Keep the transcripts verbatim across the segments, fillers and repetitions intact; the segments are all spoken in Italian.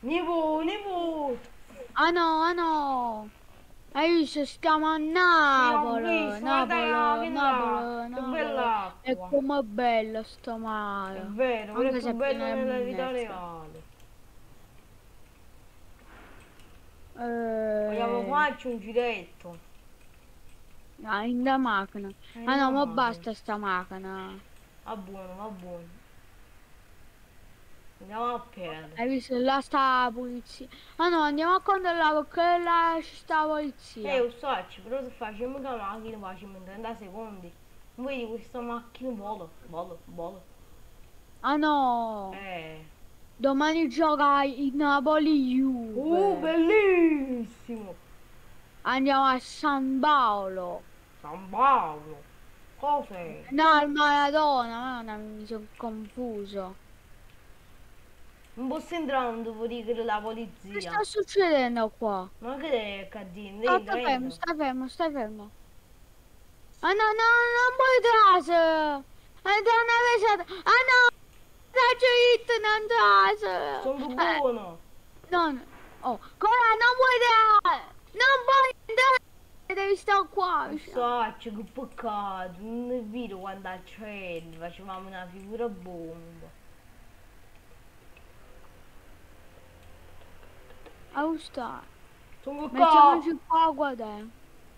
Nipo, nipo. Ah no, ah no. Hai visto, stiamo a Sì, ho Napoli, visto, guarda che Napoli, che là, Napoli, che Napoli. bella E acqua. com'è bello sto È mare. vero, però è Anche più se è bello pieno di nella vita monnezza. reale. Vogliamo Eh, farci un giretto. ah, in da macchina. È Ah una no, ma macchina. basta sta macchina. Va buono, va buono. Andiamo a piedi. Hai visto? Là sta la polizia. Ah no, andiamo a controllare perché là ci sta la Eh, polizia. lo so, però se facciamo la macchina facciamo in trenta secondi. Non vedi questa macchina vola, vola, vola. Ah no, Eh. domani gioca il Uh, Napoli-Juve. bellissimo! Andiamo a San Paolo. San Paolo! Cos'è? No, al Maradona, ma mi sono confuso. Non posso entrare, non devo dire la Che polizia. sta succedendo qua? Ma che è casino? State Entra, fermo, entra. stai fermo, stai fermo. Ah no, no, non puoi trasere. Entra una pesata. Ah no, faccio hit, non trasere. Sono Eh, buono! no, no. Oh, Cora, non puoi trasere. Non puoi entrare. Devi stare qua, Lo vicino. so, che peccato, non è vero quando al cielo facevamo una figura bomba. A sta. Sono qua! Mettiamoci qua a guardare.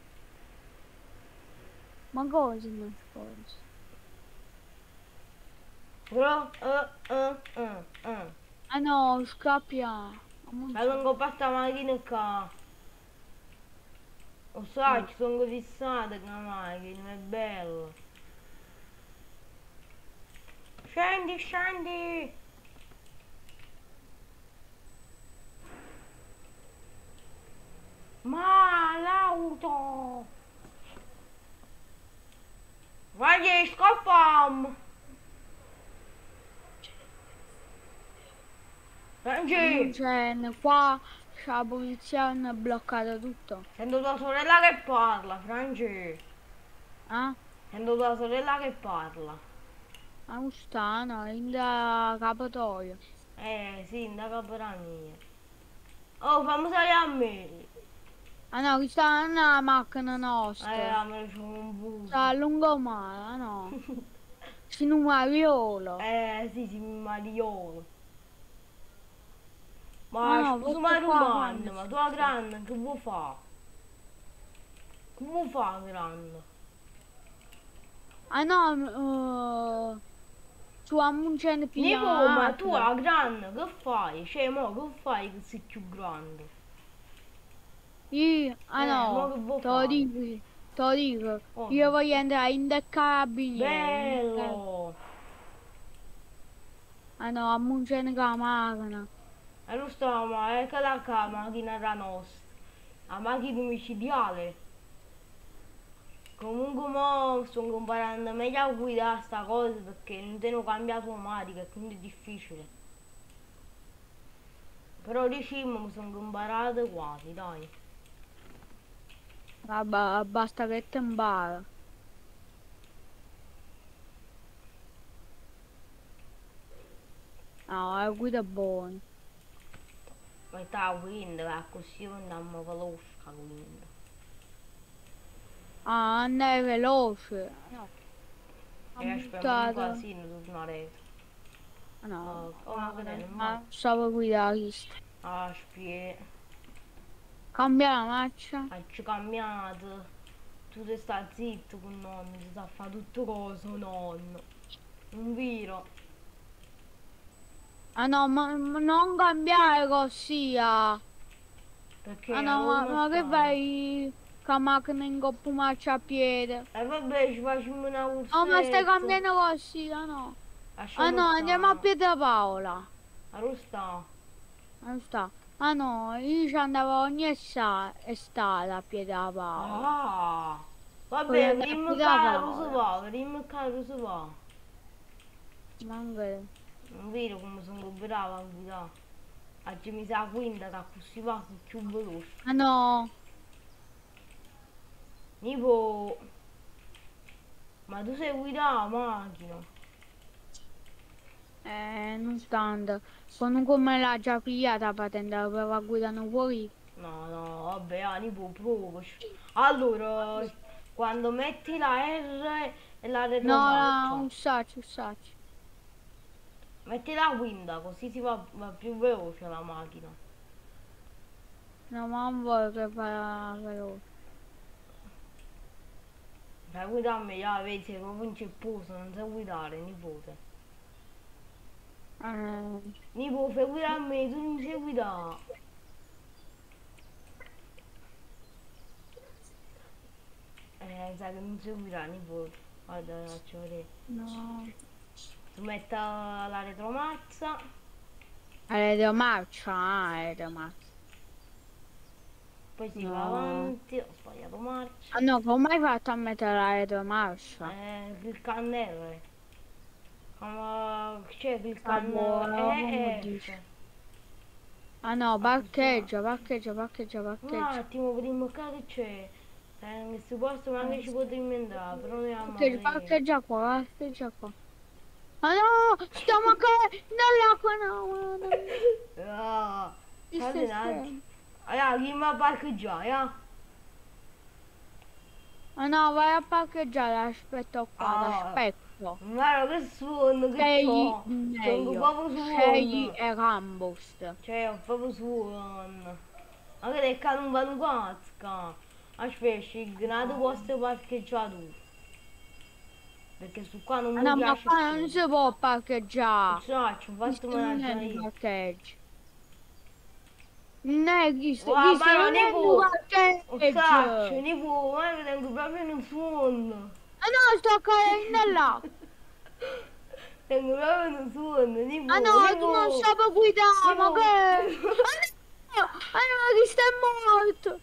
Ma cosa non scorso? Però, eh, eh, eh, eh. Ah no, scappia. Ma vengo fatta la macchina qua. Lo so, Oh. ci sono fissata con la macchina, è bello. Scendi, scendi! Ma l'auto! Vai, scappiamo! Non Frangi! c'è qua, c'è la polizia hanno bloccato tutto. Sento tua sorella che parla, Frangi! Ah? Sento tua sorella che parla. A Ustano, in da Capatoio. Eh, sindaco per la mia. Oh, fammi salire a me! Ah no, questa non è la macchina Eh, nostra. me ne sono un Sta a buco. lungomare, ah no. Sino un Mariolo. Eh, sì, sì, mi mariolo. Ah Ma no, scusa questo ma qua romano, quando ma ci tua sta? grande che vuoi fare? Che vuoi fare grande? Ah no, uh, su a Muncene piglia Nipo, la ma tu macchina. a grande che fai? Cioè, mo che fai che sei più grande? Io, ah Eh, mo no, che vuoi te lo fare? dico, te lo dico. Oh, Io voglio entrare in dei carabinieri. in dei- bello! Ah no, a Muncene con la macchina. E non sto, ma è che la ca- macchina era nostra. La macchina micidiale. Comunque mo sto imparando meglio a guidare sta cosa perché non te ne cambia automatica e quindi è difficile. Però diciamo mi sono imparato quasi, dai. Vabbè, basta che te impara. No, è guida buona. Ma sta guidando, va così andiamo veloce a guidare. Ah, andai veloce. No, ha E aspetta, ma un buttato. casino tornare. Ah, no, Oh, oh ma che guarda, ne, ma... ma stavo guidando. Aspetta, Cambia la marcia. hai cambiato. Tu ti stai zitto con nonno, ti sta a fare tutto coso, nonno. Non vero? Ah no, ma, ma non cambiare così. Ah, Perché ah a no, ma, come ma che sta? vai con la macchina in coppa marcia a piede? E vabbè, ci facciamo una Oh, ma stai cursetta. cambiando così, ah no. Ah Lasciamo no, andiamo a stare. Pietrapaola. Allora sta. Non sta. Ah no, io ci andavo ogni esa- estate a Pietrapaola. Ah! Poi Vabbè, andavo a vediamo caro si Pietrapaola. va, vediamo caro si va. Manco. Non vedo come sono brava a guidare. Oggi mi sa la quinta che così va più veloce. Ah no, Nipo, ma tu sai guidare la macchina? eh, non istante. Comunque me l'ha già pigliata la patente, la prova guidano fuori. No, no, vabbè, Anipo, provaci. Allora, quando metti la R e la No, no, retromarcia, un sacco, un sacco. metti la quinta, così si va, va più veloce la macchina. No, ma non voglio che fa veloce. Sai guidare meglio, vedi, sei proprio incepposo, non sai guidare, nipote. Eh, Nipote, fai guidare a me, tu non sai guidare. Eh, sai che non sai guidare, nipote. Guarda, ti faccio vedere. no. Tu metti la retromarcia, È marcia, ah, è marcia. poi si No. va avanti, ho sbagliato marcia. Ah no, come hai fatto a mettere la retromarcia? Eh, cliccando R. Come c'è cliccando Ah, boh, come E e F. dici? Ah no, parcheggia, parcheggia, parcheggia, Un parcheggia. attimo, prima che c'è. Eh, in questo posto anche ci potremmo entrare, però ne abbiamo a Parcheggia, vedere. parcheggia qua, parcheggia qua. Ah no, stiamo ancora nell'acqua, no, no. Ah, Ti state stai un attimo. fermo. Allora, chi mi ha parcheggiato, eh? Ah no, vai a parcheggiare, aspetto qua, Ah, aspetto. guarda che suono che Scegli c'ho. C'ho meglio, proprio scegli suono. e Rambus. Cioè, ho proprio suono. Anche del cane non vanno cazzo. Aspetta, il grado posto parcheggiato. Perché su qua non Ah mi no, ma piace qua non più. si può parcheggiare. Faccio, Questo fatto non è mangiare un io. parcheggio. Non è questo, Wow, questo ma non non è ne un può. Un sacco, parcheggio. ne può, ma io tengo proprio in un suono. Ah no, sto cadendo là. Tengo proprio in un suono, ne Ah può, no, ne tu non può. sapevi guidare, Ne ma può. che? Ah no, ah no, che stai morto.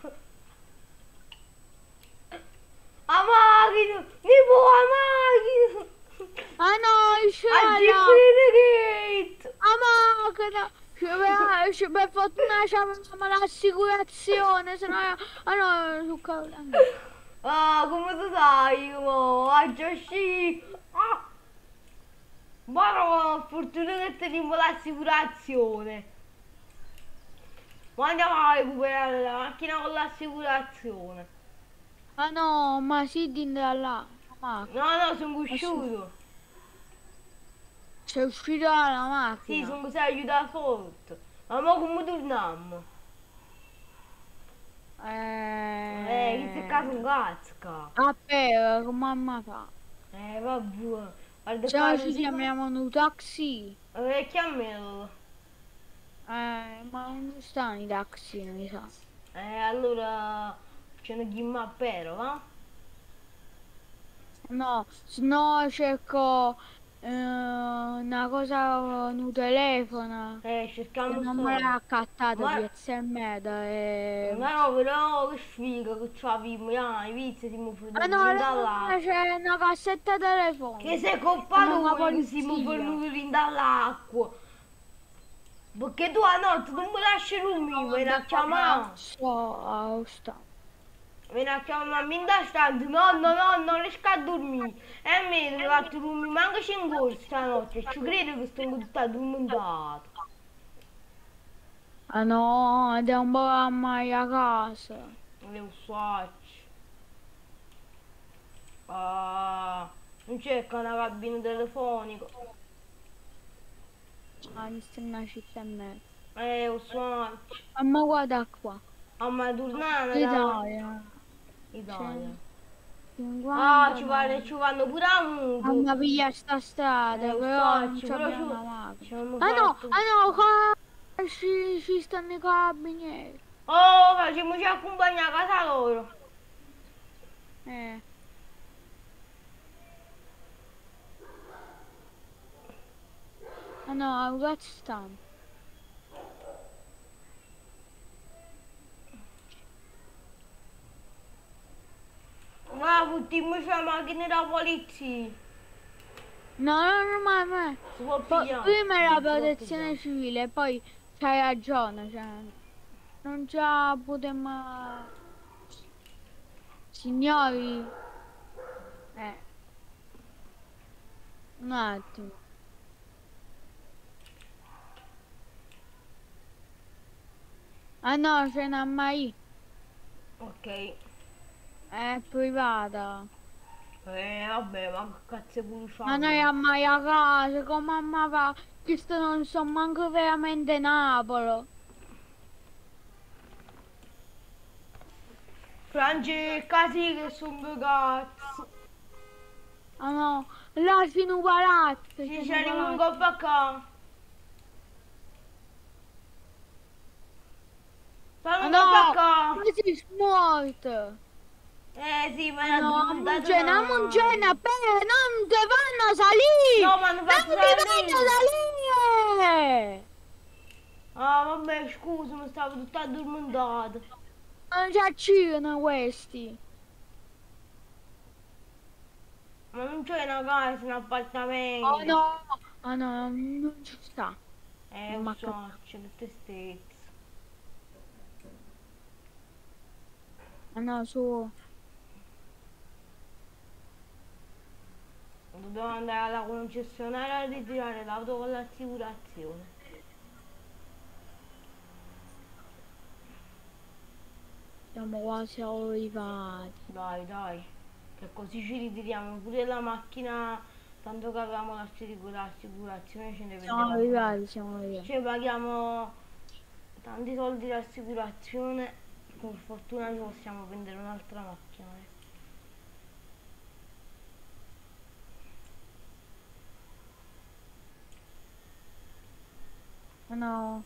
A macchina, ne può, a macchina. Ah no, A scala. Jeep Renegade. Ah macchina. Ci per, ci per fortuna c'avevamo l'assicurazione, se no, ah no, su cadendo. Ah, come tu sai, mo? A Joshi. Ah, ma no, fortuna che teniamo l'assicurazione. Ma andiamo a recuperare la macchina con l'assicurazione. Ah no, ma si di da là. Ma No, no, sono ma sì, cresciuto. sei uscito dalla Sì, macchina. sono sei aiutato sotto. Ma mo come torniamo? Eh, che se Eh... caso un cazzo. Vabbè, che mamma fa? Eh, vabbè. Guarda Se no qua ci così. chiamiamo un taxi. Eh, chiamalo. Eh, ma non stanno i taxi, mi sa. Eh, allora ce ne chiamiamo a pero, va? No, se no cerco eh, una cosa, un telefono. Eh, Che cerchiamo non me solo. l'ha accattato Ma, piazza e meta e... ma no, però che sfiga che c'avevo, ah, i vizi siamo Ah venuti no, in là dall'acqua. c'è una cassetta Che telefonica. sei Chiama la colpato che siamo polizia. venuti in dall'acqua. Perché tu a notte non mi lasci dormire, vieni a chiamare. So, sta. Vieni a chiamare in da stanza, no, no, no, non riesco a dormire. E a me mi ha fatto dormire, manca cinque ore stanotte, ci credo che sto tutto addormentato. Ah no, ed è un po' a mai a casa. Le faccio. Ah, non cerca una cabina telefonica. Ah, questa è una città e mezza. Eh, lo faccio. Ma guarda qua. Ah, ma tornare da L'Italia. Italia. Ah, cinquanta ci, vanno, ci vanno pure a muto. mamma piglia sta strada, Eh, lo però non faccio, c'è però abbiamo ci, una macchina. ci hanno Ah no, fatto. ah no, qua ci, ci stanno i carabinieri. Oh, facciamoci accompagnare a casa loro. Eh. Ah no, ragazzi stanno. Ma buttiamoci la macchina della polizia. No, no, no, ma, ma. Si può Poi, pigliare. prima è la Si può protezione pigliare. civile, poi c'hai ragione, cioè, non già potremmo... Signori, eh, un attimo. Ah no, ce n'ha mai. Ok. È privata. Eh, vabbè, ma che cazzo pure Ma noi a c'hanno? mai a casa, con mamma va. Questo non so manco veramente Napoli. Francesca, sì che sono due cazzo. Ah no, là fino a palazzo, Ci fino a ci palazzo. rimango qua. Ah Sono no, qua. ma si è morto. Eh sì, me Ah l'ha no, a addormentato Mungena, a Mungena, male. bene, non ti fanno salire! No, ma hanno Non fatto ti fanno salire. salire! Ah, vabbè, scusa, mi stavo tutto addormentato. Non ci acciano questi. Ma non c'è una casa, un Oh appartamento. no, oh no, non ci sta. Eh, Non lo mi ha so, capito. c'è tutte stezze. Ah no, su. Dobbiamo andare alla concessionaria a ritirare l'auto con l'assicurazione. Siamo quasi arrivati. Dai, dai, che così ci ritiriamo pure la macchina, tanto che avevamo l'assicur- l'assicurazione, ce ne Siamo vedeva pure. arrivati, siamo arrivati. Cioè paghiamo tanti soldi di assicurazione, per fortuna ci possiamo prendere un'altra macchina. eh. Ah no.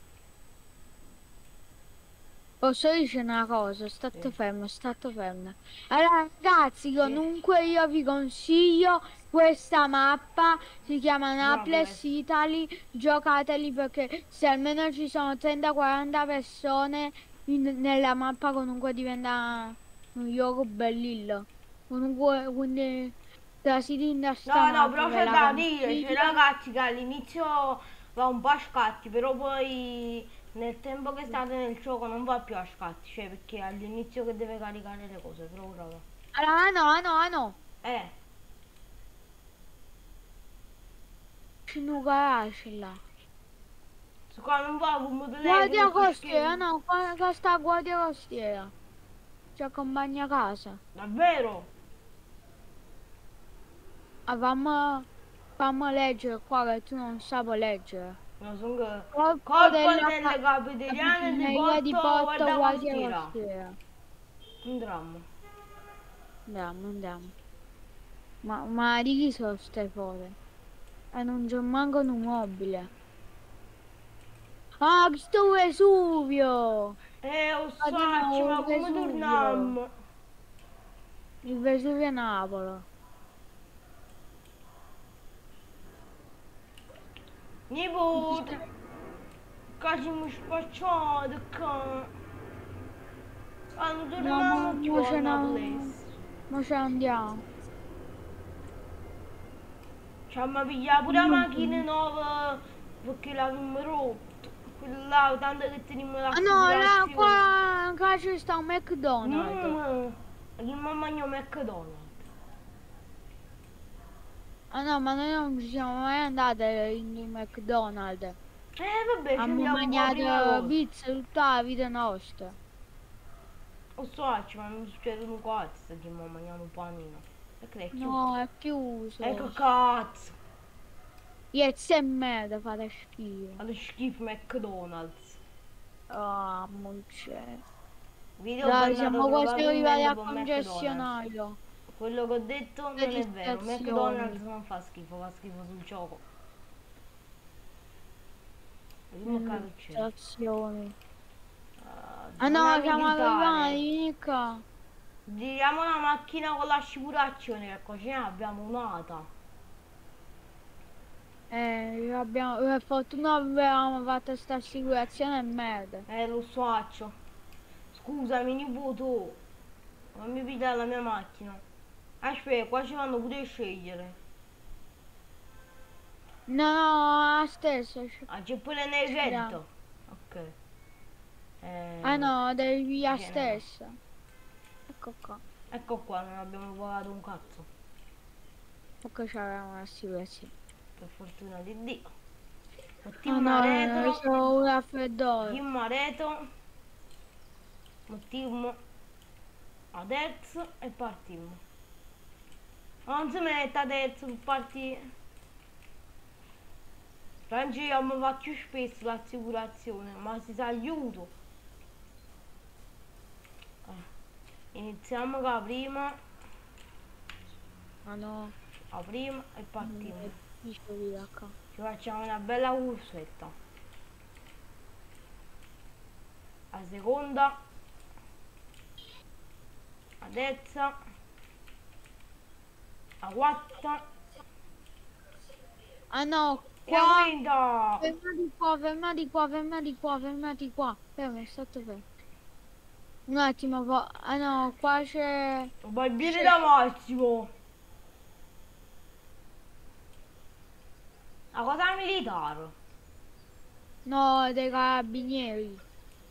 Posso dire una cosa, state Sì. fermo, state fermo. Allora ragazzi, Sì. comunque io vi consiglio questa mappa, si chiama Naples. Naples Italy, giocateli perché se almeno ci sono trenta quaranta persone in- nella mappa comunque diventa un gioco bellillo. Comunque, quindi trasiti in sta No, no, mappa, però ve c'è la da dire, c'è consiglio. ragazzi che all'inizio va un po' a scatti, però poi nel tempo che state nel gioco non va più a scatti, cioè perché all'inizio che deve caricare le cose, però ora va. Allora, ah no, ah no, ah no, Eh, c'è un garage là. su qua non va con il telefono Guardia sto costiera, schermo. no, qua, qua sta guardia costiera. Ci accompagna a casa. Davvero? Ah, fammi, fammi leggere qua che tu non sai leggere. No, sono che... Corpo Corpo della delle ca- capitaliane di capitaneria di Porto Porto Guardia Guardia Costiera. Costiera. Un dramma. Andiamo, andiamo. Ma, ma di chi sono ste foto? E non c'è manco un mobile. Ah, questo Vesuvio! Eh, lo so, Guarda, ma il come Vesuvio. torniamo? Il Vesuvio a Napoli. Nipote, quasi mi spacciato qua. Quando No, mo, torniamo giù mo a ce ne Naples. mo ce ne andiamo. Ci hanno pigliato pure la macchina nuova perché l'avevamo rotto. Quella là, tanto che teniamo Ah no, là l'assicurazione. qua, qua c'è sta un McDonald's. Mmm, il mamma mia McDonald's. Ah no, ma noi non ci siamo mai andate in McDonald's. Eh vabbè, ci Abbiamo andiamo un po' prima mangiato cosa. pizza tutta la vita nostra. Lo so, ma non succede un cazzo che mamma mangiamo un panino. Perché è chiuso. No, è chiuso. E che cazzo. Yes e merda, fate schifo. Fa schifo McDonald's. Ah, non c'è. Video Dai, tornato siamo quasi arrivati probabilmente al per McDonald's. concessionario. Quello che ho detto non è vero. Registrazioni. McDonald's non fa schifo, fa schifo sul gioco. Vediamo che cazzo c'è. Registrazioni. Ah, Ah zona no, siamo militare. arrivati, vieni qua. Giriamo la macchina con l'assicurazione, ecco, ce ne abbiamo un'ata. Eh, abbiamo, per fortuna avevamo fatto sta assicurazione e merda. Eh, lo so. Scusami, nipote. Non mi pigliare la mia macchina. Aspetta, qua ci fanno pure scegliere. No, stesso. Ah, c'è pure l'energetto. Ok. Eh, Ah no, devi via ce n'è. stessa. Ecco qua. Ecco qua, non abbiamo pagato un cazzo. Ecco c'avevamo l'assicurazione. Per fortuna di Dio. Ah Mettiamo no, una no, retro. c'ho un raffreddore. Mettiamo una retro. Mettiamo a terzo e partiamo. Non si mette a terzo per partire. Franci io mi fa più spesso l'assicurazione, ma si sa aiuto. Eh. Iniziamo con la prima, Ah no, la prima e partiamo. non dicevi da qua. Ci facciamo una bella cursetta. La seconda, la terza, la quarta Ah no, e la qua. quinta. Fermati qua, fermati qua, fermati qua, fermati qua. Fermi, state fermi. Un attimo, qua. Ah no, qua c'è. Vai bene da Massimo. La cosa militare. No, dei carabinieri.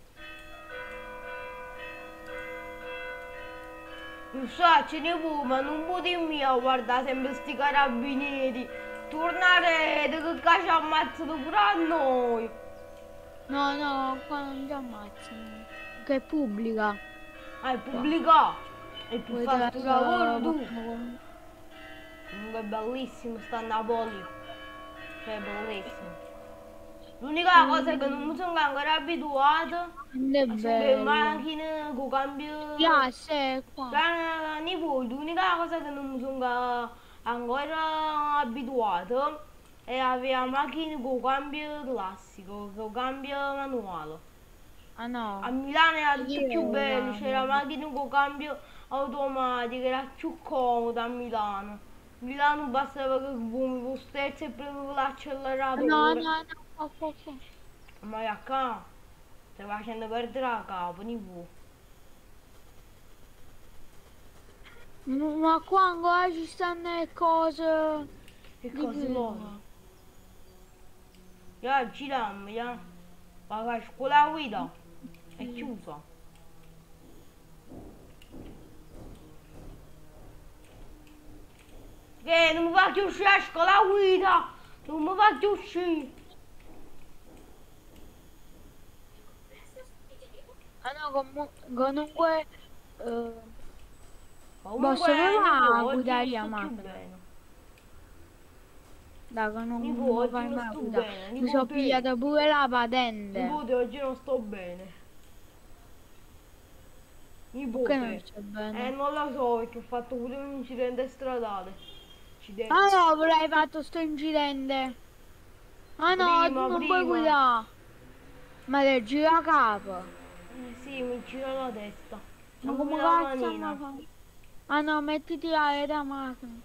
Non so, ce ne vuoi, ma non può dirmi a guardare sempre sti carabinieri. Tornare che ci ammazzano pure a noi. No, no, qua non ti ammazzano. Che è pubblica. Ah, è pubblicato. E più Vuoi fatto te- lavoro tu. con- Comunque è bellissimo sta a Napoli. Cioè, è bellissimo. L'unica cosa è che non mi sono ancora abituata Non è sono le bello. macchine con cambio. Classe è qua. Cioè, nipote, l'unica cosa che non mi sono ancora abituato è avere macchine con cambio classico, con cambio manuale. Ah no. A Milano era tutto Io più bello, amo. c'era macchina con cambio automatico, era più comodo a Milano. A Milano bastava che boom, lo stesso e premevo No, l'acceleratore. no, no, qua, qua, qua. Ma a qua stai facendo perdere la capo, nipote. M- Ma qua ancora ci stanno le cose. Che di cosa prima. vuoi? Ya, giriamo, ya. Va a scuola guida. È chiusa. Che non mi faccio uscire a scuola guida. Non mi faccio uscire. Ah no, comu- comunque. eh, Comunque, Posso provare a nipote, guidare oggi la non sto più macchina? bene. Dai, che non Nipote, mi oggi fai non mai sto guidare. bene, Mi sono nipote. pigliata pure la patente. Nipote, oggi non sto bene. Nipote. Che non sto bene? Eh, non lo so, perché ho fatto pure un incidente stradale. Accidente. Ah no, però hai fatto sto incidente. Ah no, Prima, tu non prima. puoi guidare. Ma te gira capo. Eh, sì, mi gira la testa. Ma Non come mi dà la cazzo manina. mi fa? Ah no, mettiti la da macchina.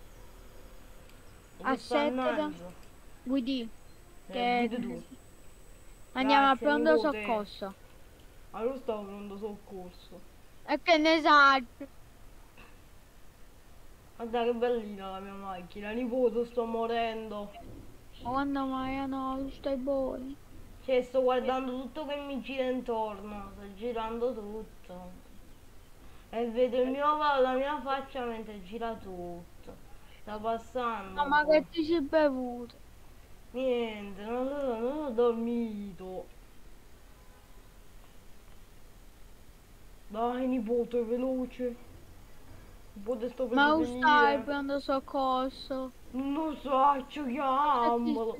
Che Assettati. mannaggia. Guidi. Eh, Che... guidi tu. Andiamo a Grazie, pronto nipote. soccorso. Allora stavo pronto soccorso. E che ne sai? Guarda che bellina la mia macchina, nipote, sto morendo. Ma quando mai ah no, tu stai buono. Cioè, sto guardando tutto che mi gira intorno, sto girando tutto. E vedo il mio, la mia faccia mentre gira tutto. Sta passando. No, ma un che po'. ti sei bevuto? Niente, non ho, non ho dormito. Dai, nipote, veloce. Nipote, sto per Ma tu stai venire. pronto soccorso? Non lo so, chiamalo.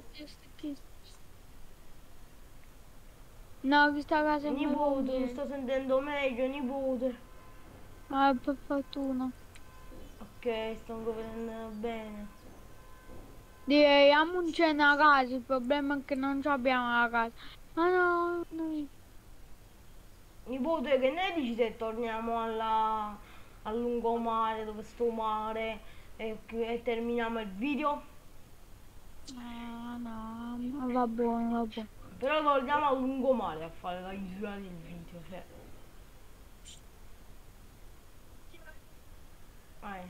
No, questa casa è Nipote, mi meglio. sto sentendo meglio, nipote. Ah, per fortuna. Ok, sto ancora vedendo bene. Direi a un cena a casa, il problema è che non ci abbiamo la casa. Ma no, noi. Nipote, che ne dici se torniamo alla, al lungomare, dove sto mare, e, e terminiamo il video? Ah no, ma va buono, va buono. Però torniamo al lungomare a fare la chiusura del video, cioè. Eh.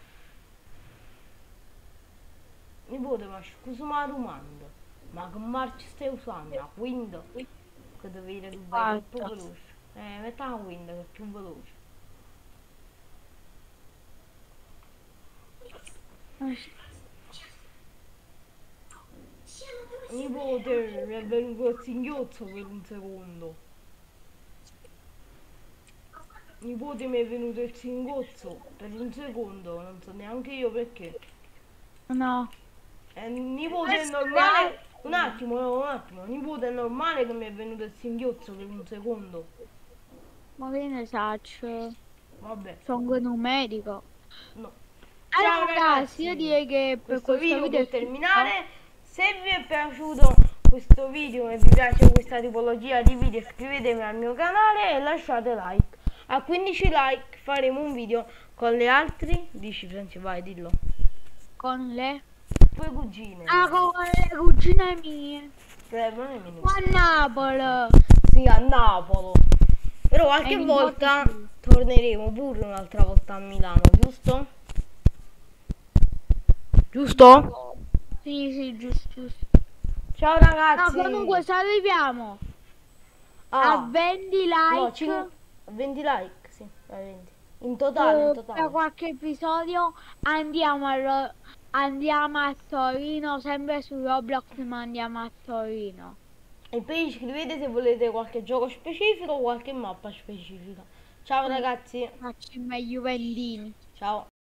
Nipote, ma scusa una domanda. Ma che marcia stai usando? La quinta? Che devi dire che vai troppo Quarta. veloce. Eh, metti la quinta che è più veloce. Eh, sì. Nipote, mi è venuto il singhiozzo per un secondo. nipote mi è venuto il singhiozzo per un secondo, non so neanche io perché. No. È nipote è Questo normale. è- Un attimo, un attimo, nipote è normale che mi è venuto il singhiozzo per un secondo. Ma che ne saccio? Vabbè, Sono un medico. no. Ciao Allora ragazzi, ragazzi, io direi che per questo questo video video può è tutto. terminare. Se vi è piaciuto questo video e vi piace questa tipologia di video, iscrivetevi al mio canale e lasciate like. A quindici like faremo un video con le altre. Dici Franci, vai, dillo. Con le... Tue cugine. Ah, con le cugine mie. Eh, non è minuto. A Napoli. Sì, a Napoli. Però qualche E mi volta porti torneremo pure un'altra volta a Milano, giusto? Giusto? Sì, sì, giusto, giusto. Ciao No, ragazzi. comunque se arriviamo Ah, a venti no, like cin- venti like, sì, a venti. In totale, in eh, per totale. qualche episodio andiamo a, Ro- andiamo a Torino, sempre su Roblox, ma andiamo a Torino. E poi scrivete se volete qualche gioco specifico o qualche mappa specifica. Ciao ragazzi. Facciamo i Juventini. Ciao.